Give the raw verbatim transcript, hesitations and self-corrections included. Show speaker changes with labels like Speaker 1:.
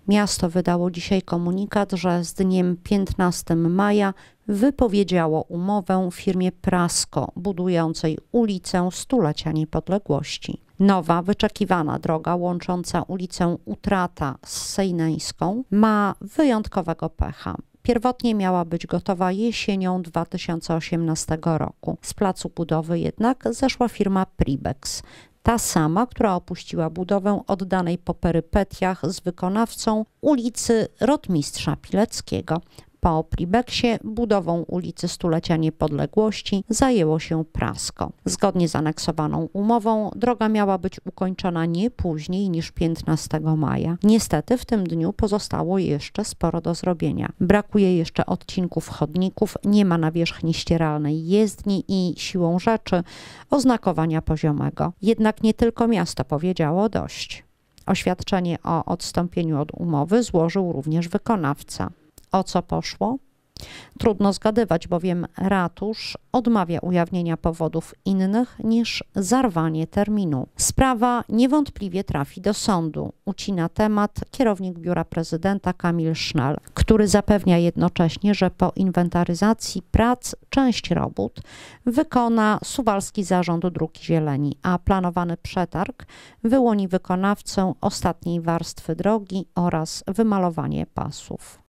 Speaker 1: Miasto wydało dzisiaj komunikat, że z dniem piętnastego maja wypowiedziało umowę firmie Prasco, budującej ulicę Stulecia Niepodległości. Nowa, wyczekiwana droga łącząca ulicę Utrata z Sejneńską ma wyjątkowego pecha. Pierwotnie miała być gotowa jesienią dwa tysiące osiemnastego roku. Z placu budowy jednak zeszła firma Pribex. Ta sama, która opuściła budowę oddanej po perypetiach z wykonawcą ulicy Rotmistrza Pileckiego. Po Pribeksie budową ulicy Stulecia Niepodległości zajęło się Prasco. Zgodnie z aneksowaną umową droga miała być ukończona nie później niż piętnastego maja. Niestety w tym dniu pozostało jeszcze sporo do zrobienia. Brakuje jeszcze odcinków chodników, nie ma nawierzchni ścieralnej jezdni i siłą rzeczy oznakowania poziomego. Jednak nie tylko miasto powiedziało dość. Oświadczenie o odstąpieniu od umowy złożył również wykonawca. O co poszło? Trudno zgadywać, bowiem ratusz odmawia ujawnienia powodów innych niż zarwanie terminu. Sprawa niewątpliwie trafi do sądu. Ucina temat kierownik biura prezydenta Kamil Sznel, który zapewnia jednocześnie, że po inwentaryzacji prac część robót wykona Suwalski Zarząd Dróg Zieleni, a planowany przetarg wyłoni wykonawcę ostatniej warstwy drogi oraz wymalowanie pasów.